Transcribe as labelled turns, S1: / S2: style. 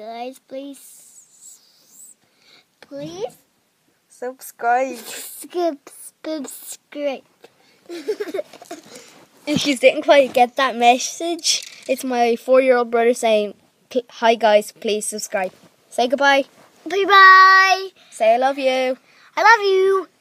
S1: guys, please
S2: subscribe.
S1: Subscribe.
S2: If you didn't quite get that message, it's my 4-year-old brother saying, "Hi guys, please subscribe." Say goodbye.
S1: Bye bye.
S2: Say I love you.
S1: I love you.